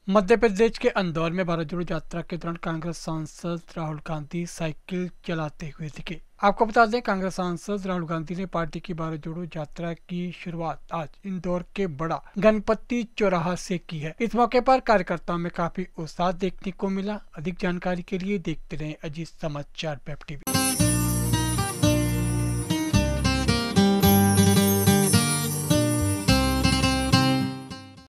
मध्य प्रदेश के इंदौर में भारत जोड़ो यात्रा के दौरान कांग्रेस सांसद राहुल गांधी साइकिल चलाते हुए दिखे। आपको बता दें, कांग्रेस सांसद राहुल गांधी ने पार्टी की भारत जोड़ो यात्रा की शुरुआत आज इंदौर के बड़ा गणपति चौराहा से की है। इस मौके पर कार्यकर्ताओं में काफी उत्साह देखने को मिला। अधिक जानकारी के लिए देखते रहें अजीत समाचार वेब टीवी।